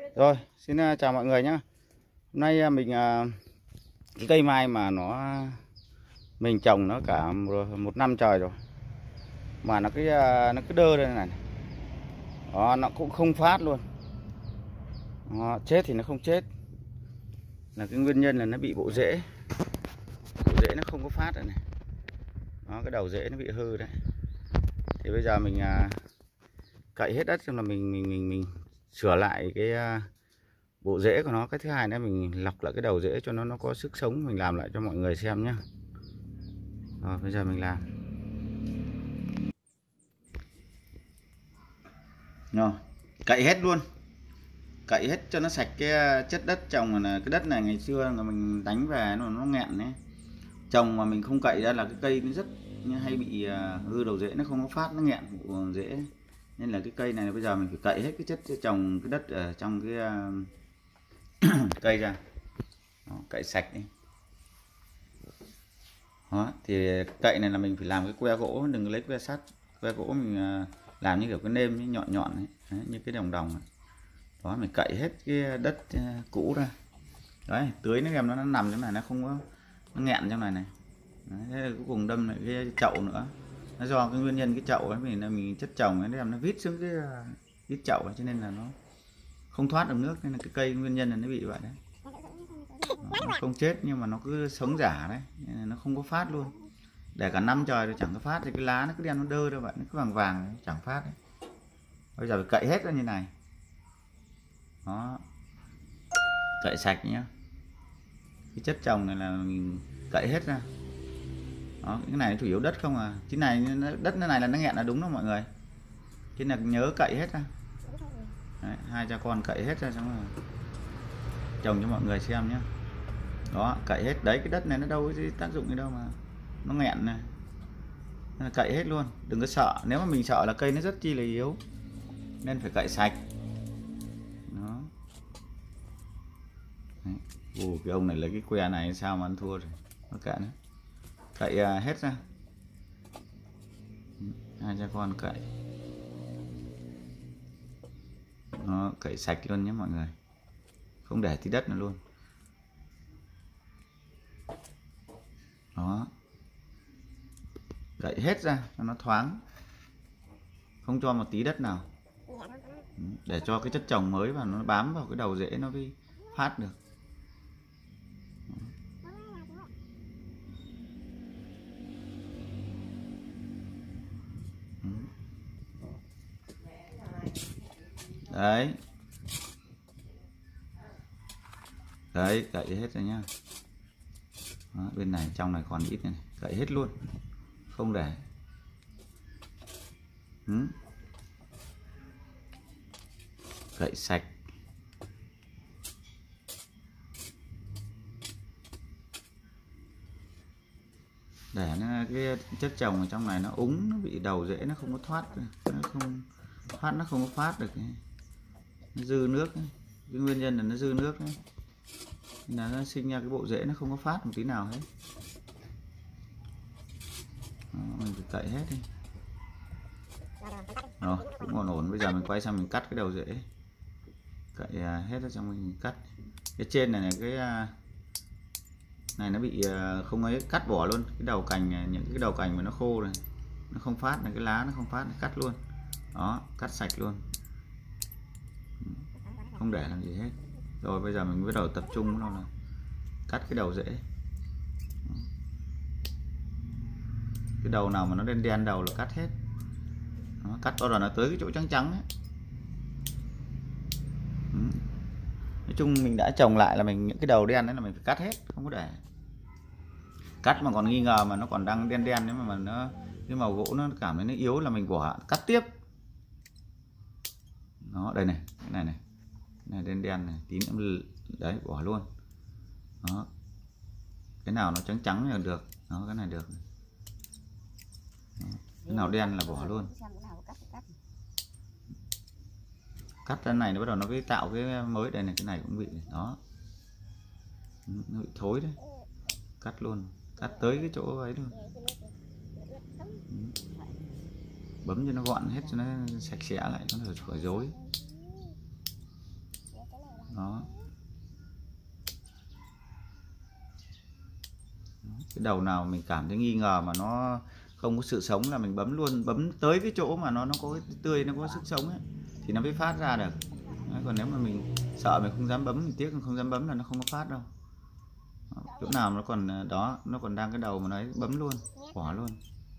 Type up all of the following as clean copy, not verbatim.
Rồi, xin chào mọi người nhé. Hôm nay mình cái cây mai mà mình trồng nó cả một năm trời rồi mà nó cứ đơ đây này. Đó, nó cũng không phát luôn. Đó, chết thì nó không chết. Là cái nguyên nhân là nó bị bộ rễ. Bộ rễ nó không có phát rồi này. Đó, cái đầu rễ nó bị hư đấy. Thì bây giờ mình cậy hết đất xong là mình sửa lại cái bộ rễ của nó. Cái thứ hai nữa mình lọc lại cái đầu rễ cho nó có sức sống, mình làm lại cho mọi người xem nhé. Rồi bây giờ mình làm. Rồi, cậy hết luôn. Cậy hết cho nó sạch cái chất đất trồng. Là cái đất này ngày xưa là mình đánh về nó nghẹn đấy. Trồng mà mình không cậy ra là cái cây nó rất hay bị hư đầu rễ, nó không có phát, nó nghẹn bộ rễ. Nên là cái cây này bây giờ mình phải cậy hết cái chất trồng cái đất ở trong cái cây ra. Đó, cậy sạch đi. Đó, thì cậy này là mình phải làm cái que gỗ, đừng lấy que sắt. Que gỗ mình làm như kiểu cái nêm ấy, nhọn nhọn ấy. Đấy, như cái đồng đồng này. Đó, mình cậy hết cái đất cũ ra. Đấy, tưới nó em nó nằm trong này, nó không có, nó nghẹn trong này này. Đấy, thế cuối cùng đâm lại cái chậu nữa. Nó do cái nguyên nhân cái chậu ấy mình chất trồng ấy, nó vít xuống cái chậu ấy, cho nên là nó không thoát được nước, nên là cái cây nguyên nhân là nó bị vậy đấy. Nó không chết nhưng mà nó cứ sống giả đấy, nên là nó không có phát luôn. Để cả năm trời rồi chẳng có phát, thì cái lá nó cứ đen nó đơ ra vậy, nó cứ vàng vàng chẳng phát đấy. Bây giờ phải cậy hết ra như này. Đó, cậy sạch nhá. Cái chất trồng này là mình cậy hết ra. Đó, cái này chủ yếu đất không à. Cái này đất này là nó nghẹn là đúng đó mọi người. Cái này nhớ cậy hết ra. Đấy, hai cha con cậy hết ra xong rồi trồng cho mọi người xem nhé. Đó, cậy hết. Đấy, cái đất này nó đâu có tác dụng gì đâu mà nó nghẹn này. Nên cậy hết luôn, đừng có sợ. Nếu mà mình sợ là cây nó rất chi là yếu, nên phải cậy sạch. Đó. Cái ông này lấy cái que này sao mà ăn thua rồi. Nó kệ nữa. Cậy hết ra. Hai cha con cậy. Nó cậy sạch luôn nhé mọi người, không để tí đất nữa luôn. Đó, cậy hết ra cho nó thoáng, không cho một tí đất nào, để cho cái chất trồng mới vào nó bám vào cái đầu rễ nó mới phát được. Đấy. Đấy, cậy hết rồi nhá. Đó, bên này trong này còn ít này, cậy hết luôn, không để. Cậy sạch. Để cái chất trồng ở trong này nó úng, nó bị đầu rễ nó không có thoát, nó không có phát được, nó dư nước ấy. Cái nguyên nhân là nó dư nước ấy. Là nó sinh ra cái bộ rễ nó không có phát một tí nào hết. Đó, mình phải cậy hết đi. Rồi, cũng còn ổn. Bây giờ mình quay sang mình cắt cái đầu rễ, cậy hết ra xong mình cắt. Cái trên này cái này nó bị không ấy, cắt bỏ luôn cái đầu cành này. Những cái đầu cành mà nó khô này, nó không phát này, cái lá nó không phát, cắt luôn. Đó, cắt sạch luôn, không để làm gì hết. Rồi bây giờ mình bắt đầu tập trung nó là cắt cái đầu rễ. Cái đầu nào mà nó đen đen đầu là cắt hết. Đó, cắt bao giờ nó tới cái chỗ trắng trắng ấy. Nói chung mình đã trồng lại là những cái đầu đen đấy là mình phải cắt hết, không có để. Cắt mà còn nghi ngờ mà nó còn đang đen đen, nếu mà nó cái màu gỗ nó cảm thấy nó yếu là mình bỏ cắt tiếp. Đó, đây này, cái này đen đen này, tí nữa đấy bỏ luôn. Đó, cái nào nó trắng trắng là được. Đó, cái này được. Đó, cái nào đen là bỏ luôn. Cắt cái này nó bắt đầu nó cái tạo cái mới. Đây này, cái này cũng bị. Đó, nó bị thối đấy, cắt luôn, cắt tới cái chỗ ấy luôn. Bấm cho nó gọn hết, cho nó sạch sẽ lại, nó khỏi rối. Đó. Cái đầu nào mình cảm thấy nghi ngờ mà nó không có sự sống là mình bấm luôn, bấm tới cái chỗ mà nó có cái tươi, nó có sức sống ấy thì nó mới phát ra được. Đấy, còn nếu mà mình sợ mình không dám bấm, mình tiếc không dám bấm là nó không có phát đâu. Đó, chỗ nào nó còn đó, nó còn đang cái đầu mà nó ấy, bấm luôn, bỏ luôn.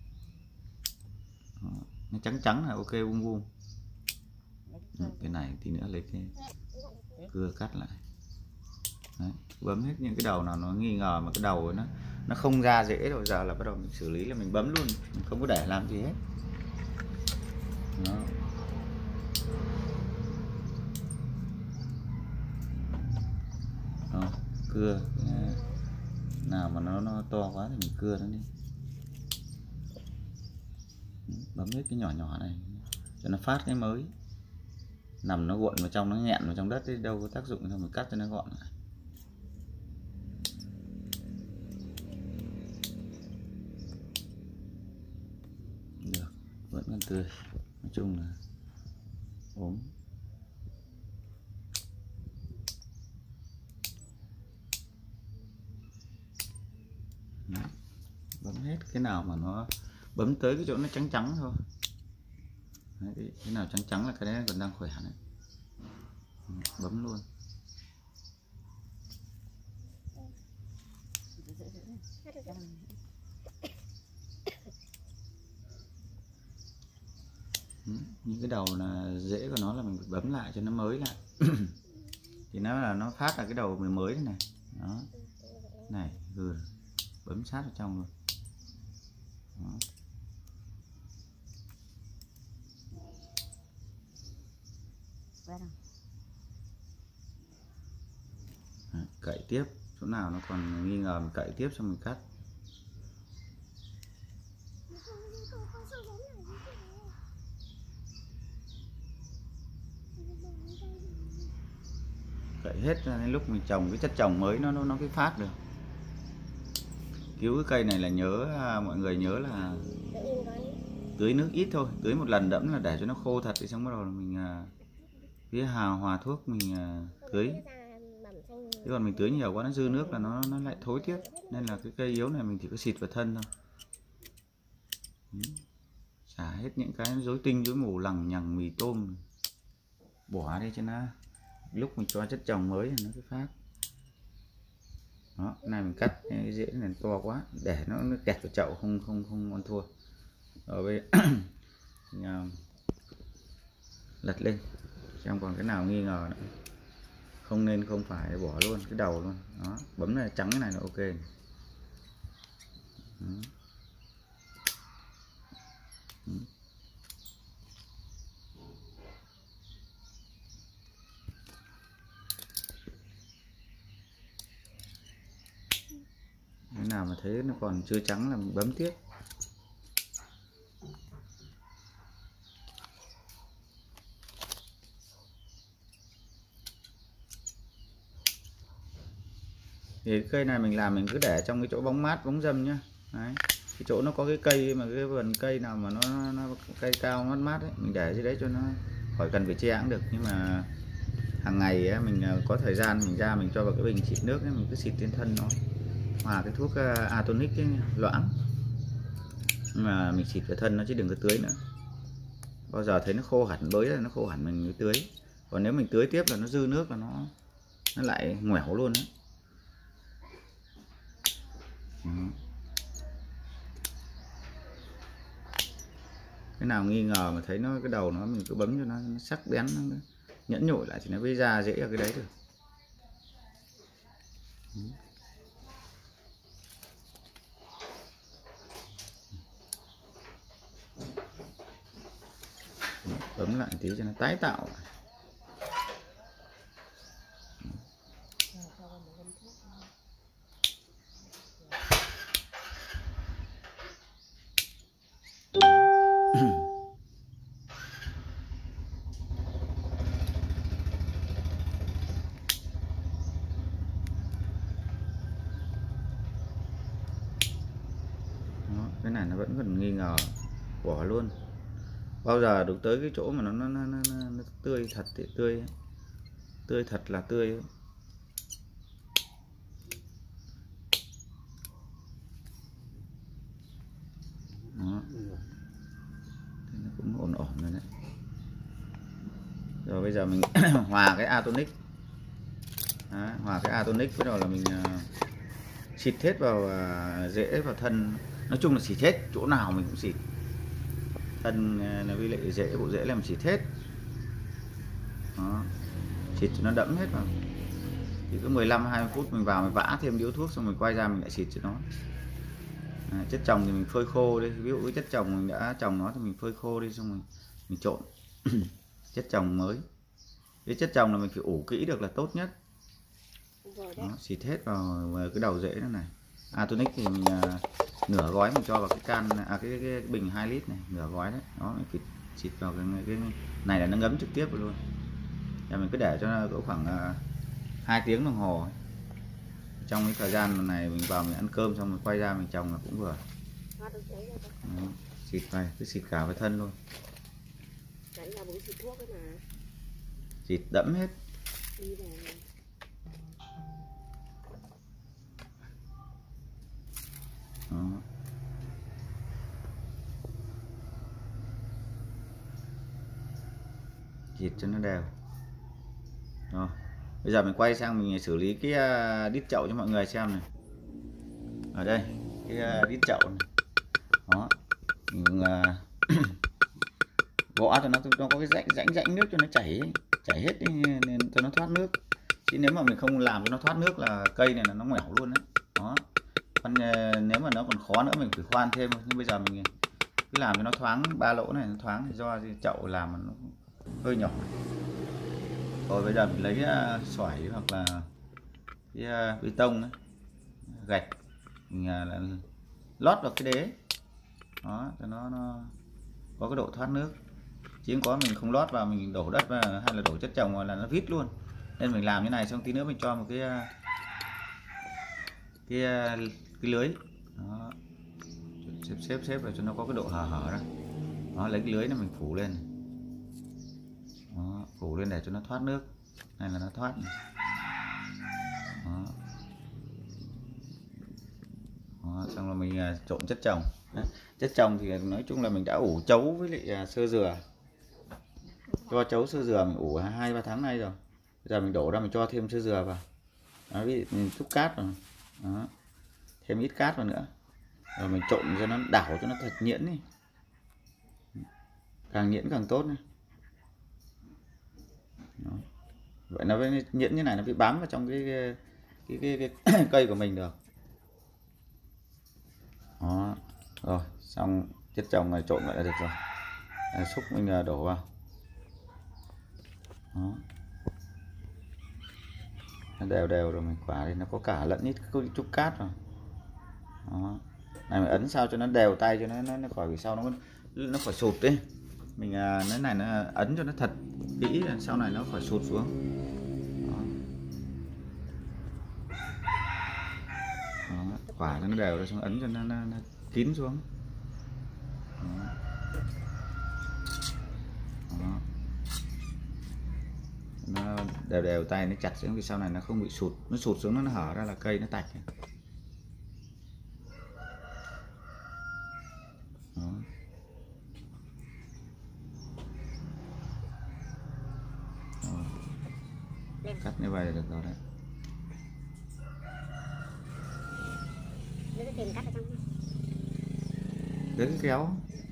Đó, nó trắng trắng là ok, bung bung. Cái này tí nữa lấy cái cưa cắt lại. Đấy, bấm hết những cái đầu nào nó nghi ngờ mà cái đầu nó không ra dễ rồi, giờ là bắt đầu mình xử lý là mình bấm luôn, mình không có để làm gì hết. Đó. Đó, cưa nào mà nó to quá thì mình cưa nó đi. Bấm hết cái nhỏ nhỏ này cho nó phát cái mới, nằm nó cuộn vào trong, nó nghẹn vào trong đất ấy, đâu có tác dụng đâu, mình cắt cho nó gọn lại. Được, vẫn còn tươi, nói chung là ốm. Đấy, bấm hết cái nào mà nó bấm tới cái chỗ nó trắng trắng thôi. Đấy, cái nào trắng trắng là cái đấy còn đang khỏe này, bấm luôn. Những cái đầu là rễ của nó là mình bấm lại cho nó mới lại thì nó là nó phát là cái đầu mình mới này. Đó, này bấm sát vào trong luôn. Đó. Cậy tiếp, chỗ nào nó còn nghi ngờ mình cậy tiếp xong mình cắt. Cậy hết ra đến lúc mình trồng cái chất trồng mới nó cái phát được. Cứu cái cây này là mọi người nhớ là tưới nước ít thôi, tưới một lần đẫm là để cho nó khô thật, thì xong bắt đầu là mình cái hòa thuốc mình tưới. Chứ còn mình tưới nhiều quá nó dư nước là nó lại thối tiếp, nên là cái cây yếu này mình chỉ có xịt vào thân thôi. Xả hết những cái rối tinh rối mù lằng nhằng mì tôm, bỏ đi cho nó lúc mình cho chất trồng mới thì nó cái phát. Đó, cái này mình cắt cái rễ này to quá để nó kẹt vào chậu, không ăn thua. Rồi bây lật lên xem còn cái nào nghi ngờ nữa. Không nên không phải, bỏ luôn cái đầu luôn. Đó, bấm này trắng cái này là ok này. Cái nào mà thấy nó còn chưa trắng là mình bấm tiếp. Thì cây này mình làm mình cứ để trong cái chỗ bóng mát bóng râm nhá. Đấy, cái chỗ nó có cái cây mà cái vườn cây nào mà nó cây cao mát mát ấy, mình để dưới đấy cho nó khỏi cần phải che cũng được. Nhưng mà hàng ngày ấy, mình có thời gian mình ra mình cho vào cái bình xịt nước ấy, mình cứ xịt trên thân nó, hòa cái thuốc Atonic ấy, loãng, nhưng mà mình xịt vào thân nó chứ đừng có tưới nữa. Bao giờ thấy nó khô hẳn, bới là nó khô hẳn mình mới tưới. Còn nếu mình tưới tiếp là nó dư nước là nó lại ngoẻo luôn đấy. Cái nào nghi ngờ mà thấy nó cái đầu nó, mình cứ bấm cho nó sắc bén, nó nhẫn nhủi lại thì nó mới ra dễ ở cái đấy được. Bấm lại tí cho nó tái tạo lại. Đó, cái này nó vẫn còn nghi ngờ, bỏ luôn. Bao giờ được tới cái chỗ mà nó tươi thật thì tươi ấy. tươi thật là tươi. Đó. Thế nó cũng ổn ổn rồi đấy. Rồi bây giờ mình hòa cái Atonic. Đó, hòa cái Atonic bắt đầu là mình xịt hết vào rễ vào thân. Nói chung là xịt hết chỗ nào mình cũng xịt. Thân là với lại rễ, bộ rễ làm xịt hết. Đó. Xịt cho nó đẫm hết vào. Thì cứ 15-20 phút mình vào mình vã thêm điếu thuốc xong mình quay ra mình lại xịt cho nó. Chất trồng thì mình phơi khô đi, ví dụ cái chất trồng mình đã trồng nó thì mình phơi khô đi xong mình trộn chất trồng mới. Cái chất trồng là mình phải ủ kỹ được là tốt nhất. Đó, xịt hết vào cái đầu rễ nó này. Atonic thì mình nửa gói mình cho vào cái can cái bình 2 lít này, nửa gói đấy. Đó mình xịt vào cái này là nó ngấm trực tiếp vào luôn. Và mình cứ để cho nó cỡ khoảng 2 tiếng đồng hồ. Trong cái thời gian này mình vào mình ăn cơm xong mình quay ra mình trồng là cũng vừa. Đó, xịt này cứ xịt cả vào thân luôn. Xịt đẫm hết. Đó. Xịt cho nó đều. Rồi. Bây giờ mình quay sang mình xử lý cái đít chậu cho mọi người xem này. Ở đây cái đít chậu này. Đó. Mình gõ cho nó có cái rãnh nước cho nó chảy hết đi, nên cho nó thoát nước. Chứ nếu mà mình không làm cho nó thoát nước là cây này là nó ngoẻo luôn đấy. Đó. Còn nếu mà nó còn khó nữa mình phải khoan thêm, nhưng bây giờ mình cứ làm cho nó thoáng, 3 lỗ này nó thoáng, do chậu làm mà nó hơi nhỏ. Rồi bây giờ mình lấy xoải hoặc là cái bê tông ấy, gạch mình lót vào cái đế. Đó cho nó có cái độ thoát nước. Chứ có mình không lót vào mình đổ đất vào hay là đổ chất trồng vào là nó vít luôn. Nên mình làm như này xong tí nữa mình cho một cái lưới. Đó. Xếp vào cho nó có cái độ hở đó. Đó, lấy cái lưới này mình phủ lên. Đó, phủ lên để cho nó thoát nước. Này là nó thoát này. Đó. Đó, xong rồi mình trộn chất trồng. Đấy. Chất trồng thì nói chung là mình đã ủ chấu với lại sơ dừa. Cho chấu sơ dừa mình ủ 2-3 tháng nay rồi. Bây giờ mình đổ ra mình cho thêm sơ dừa vào. Đó, ví dụ mình chút cát vào. Đó. Thêm ít cát vào nữa. Rồi mình trộn cho nó đảo cho nó thật nhuyễn đi. Càng nhuyễn càng tốt này. Đó. Vậy nó mới nhuyễn như này nó bị bám vào trong cái cây của mình được. Đó. Rồi xong chất trồng này trộn vậy là được rồi. Xúc mình đổ vào. Đó. Nó đều rồi mình quả thì nó có cả lẫn ít chút cát rồi. Đó. Này mình ấn sao cho nó đều tay cho nó khỏi, vì sau nó khỏi sụt đi. Mình cái này nó ấn cho nó thật kỹ sau này nó khỏi sụt xuống. Đó. Đó. Quả cho nó đều rồi xong ấn cho nó kín xuống. Đó. Đó. Nó đều tay nó chặt xuống, vì sau này nó không bị sụt, nó sụt xuống nó hở ra là cây nó tạch. Đó. Đó. Cắt như vậy là được rồi đấy. Cái kéo.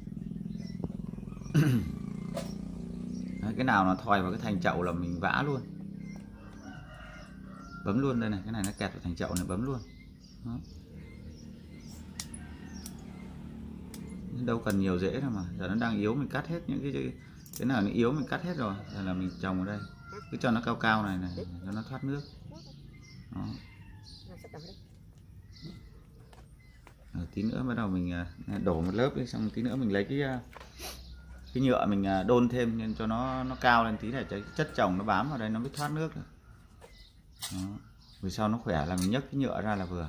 Đấy, cái nào nó thòi vào cái thành chậu là mình vã luôn, bấm luôn. Đây này, cái này nó kẹt vào thành chậu này bấm luôn. Đó. Đâu cần nhiều rễ đâu mà, giờ nó đang yếu mình cắt hết những cái nào nó yếu mình cắt hết rồi, giờ là mình trồng ở đây cứ cho nó cao cao này cho nó thoát nước. Đó. Rồi, tí nữa bắt đầu mình đổ một lớp đi, xong tí nữa mình lấy cái nhựa mình đôn thêm nên cho nó cao lên tí để cho chất trồng nó bám vào đây nó mới thoát nước. Đó. Vì sau nó khỏe là mình nhấc cái nhựa ra là vừa.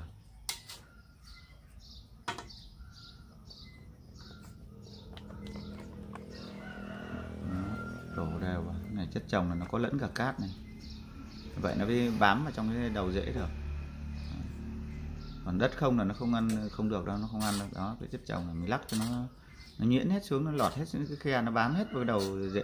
Đó. Đổ đều vào. Cái này chất trồng là nó có lẫn cả cát này. vậy nó mới bám vào trong cái đầu rễ được. Còn đất không là nó không ăn không được đâu, nó không ăn được. Đó, cái chất trồng là mình lắc cho nó nhuyễn hết xuống, nó lọt hết xuống cái khe, nó bám hết vào đầu rễ.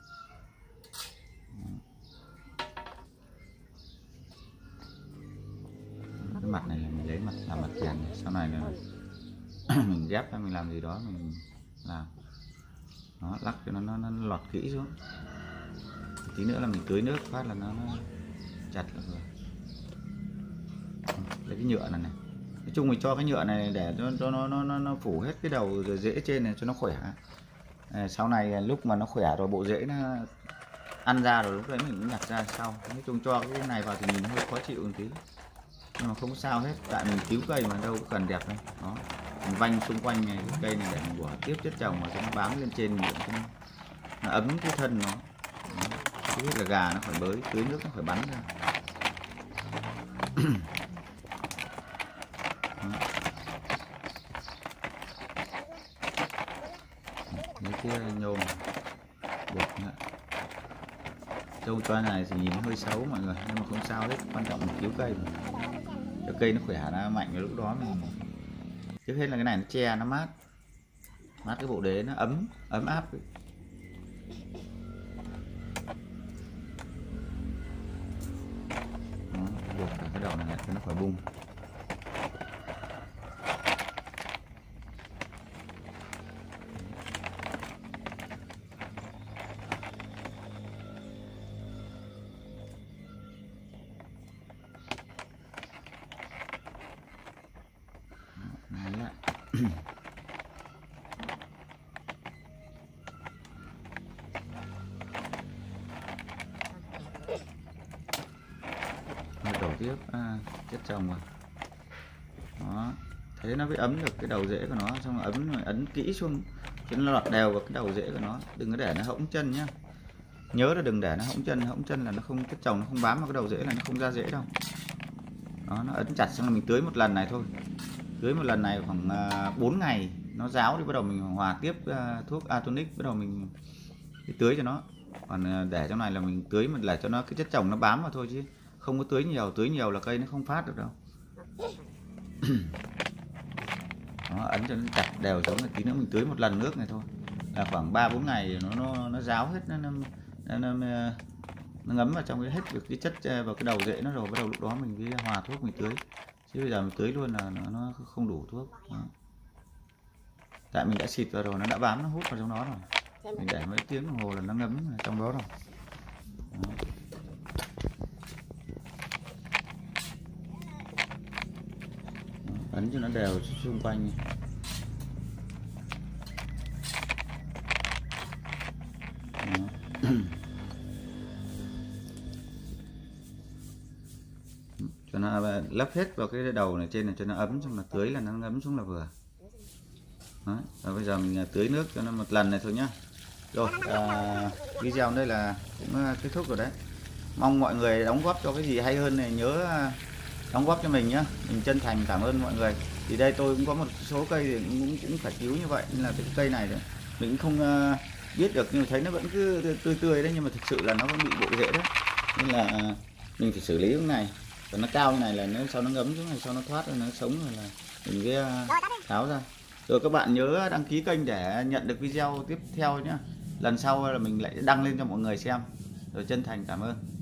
Cái mặt này là mình lấy làm mặt tiền, sau này là mình ghép hay mình làm gì đó mình làm. Đó, lắc cho nó lọt kỹ xuống. Tí nữa là mình tưới nước phát là nó chặt là vừa. Lấy cái nhựa này. Nói chung mình cho cái nhựa này để cho nó phủ hết cái đầu rễ trên này cho nó khỏe. Sau này lúc mà nó khỏe rồi, bộ rễ nó ăn ra rồi, lúc đấy mình cũng nhặt ra sau. Nói chung cho cái này vào thì nhìn hơi khó chịu một tí, nhưng mà không sao hết, tại mình cứu cây mà đâu có cần đẹp đâu. Đó, mình vanh xung quanh này cái cây này để mình bỏ tiếp chất trồng mà cho nó bám lên trên miệng, cho nó ấm cái thân nó. Chứ biết là gà nó phải bới, tưới nước nó phải bắn ra. Mấy cái nhôm buộc nữa. Trông toa này thì nhìn hơi xấu mọi người, nhưng mà không sao hết, quan trọng mình cứu cây mà. Cho cây nó khỏe ra mạnh, rồi lúc đó mình trước hết là cái này nó che, nó mát cái bộ đế, nó ấm áp. Đó, buộc cả cái đầu này cho nó khỏi bung. Đổ tiếp chất trồng vào. Đó, thế nó mới ấm được cái đầu rễ của nó, xong rồi ấn kỹ xuống cho nó lọt đều vào cái đầu rễ của nó, đừng có để nó hõng chân nhá. Nhớ là đừng để nó hõng chân là nó không, chất trồng nó không bám vào cái đầu rễ là nó không ra rễ đâu. Đó, nó ấn chặt, xong là mình tưới một lần này thôi. Tưới một lần này khoảng 4 ngày nó ráo thì bắt đầu mình hòa tiếp thuốc Atonic, bắt đầu mình tưới cho nó. Còn để trong này là mình tưới một là cho nó cái chất trồng nó bám vào thôi, chứ không có tưới nhiều là cây nó không phát được đâu. Nó ấn cho nó chặt đều xuống, tí nữa mình tưới một lần nước này thôi, là khoảng 3-4 ngày nó ráo hết, nó ngấm vào trong hết được cái chất vào cái đầu rễ nó rồi, bắt đầu lúc đó mình mới hòa thuốc mình tưới, chứ bây giờ mình tưới luôn là nó không đủ thuốc. Đó. Tại mình đã xịt vào rồi, nó đã bám, nó hút vào trong đó rồi, mình để mấy tiếng đồng hồ là nó ngấm vào trong đó rồi. Đó. Ấn cho nó đều xung quanh. Cho nó lấp hết vào cái đầu này trên này cho nó ấm, xong là tưới là nó ngấm xuống là vừa. Đó. Và bây giờ mình tưới nước cho nó một lần này thôi nhá. Rồi video đây là cũng kết thúc rồi đấy. Mong mọi người đóng góp cho cái gì hay hơn này nhớ đóng góp cho mình nhá. Mình chân thành cảm ơn mọi người. Thì đây tôi cũng có một số cây thì cũng phải cứu như vậy, nên là cái cây này mình cũng không biết được, nhưng mà thấy nó vẫn cứ tươi đấy, nhưng mà thực sự là nó vẫn bị bộ rễ đấy, nên là mình phải xử lý cái này. Còn nó cao như này là nó sau nó ngấm xuống này, sau nó thoát rồi nó sống rồi là mình cái tháo ra. Rồi các bạn nhớ đăng ký kênh để nhận được video tiếp theo nhé. Lần sau là mình lại đăng lên cho mọi người xem. Rồi chân thành cảm ơn.